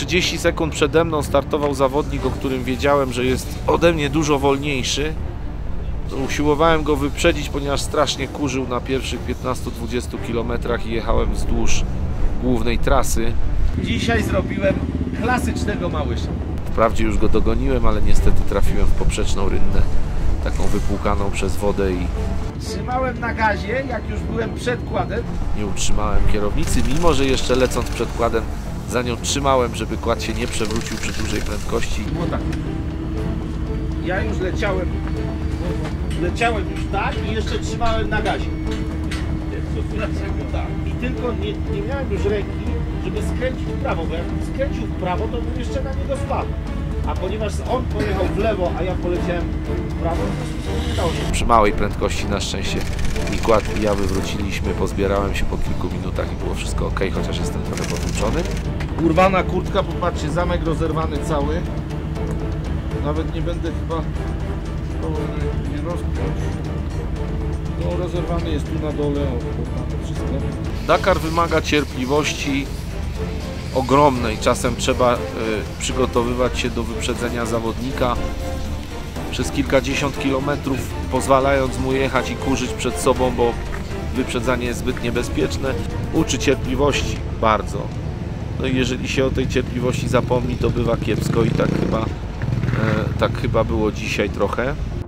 30 sekund przede mną startował zawodnik, o którym wiedziałem, że jest ode mnie dużo wolniejszy. Usiłowałem go wyprzedzić, ponieważ strasznie kurzył na pierwszych 15-20 km i jechałem wzdłuż głównej trasy. Dzisiaj zrobiłem klasycznego Małysza. Wprawdzie już go dogoniłem, ale niestety trafiłem w poprzeczną rynnę, taką wypłukaną przez wodę i trzymałem na gazie, jak już byłem przed kładem. Nie utrzymałem kierownicy, mimo że jeszcze lecąc przed kładem za nią trzymałem, żeby kład się nie przewrócił przy dużej prędkości. Było tak. Ja już leciałem już tak i jeszcze trzymałem na gazie. I tylko nie miałem już ręki, żeby skręcić w prawo, bo jak skręcił w prawo, to bym jeszcze na niego spadł. A ponieważ on pojechał w lewo, a ja poleciałem w prawo, to nie dało się. Przy małej prędkości na szczęście i kład i ja wywróciliśmy, pozbierałem się po kilku minutach i było wszystko ok, chociaż jestem trochę potłuczony. Urwana kurtka, popatrzcie, zamek rozerwany cały. Nawet nie będę chyba nie rozpiąć. No, rozerwany jest tu na dole, wszystko. Dakar wymaga cierpliwości ogromnej. Czasem trzeba przygotowywać się do wyprzedzenia zawodnika przez kilkadziesiąt kilometrów, pozwalając mu jechać i kurzyć przed sobą, bo wyprzedzanie jest zbyt niebezpieczne. Uczy cierpliwości bardzo. No i jeżeli się o tej cierpliwości zapomni, to bywa kiepsko i tak chyba było dzisiaj trochę.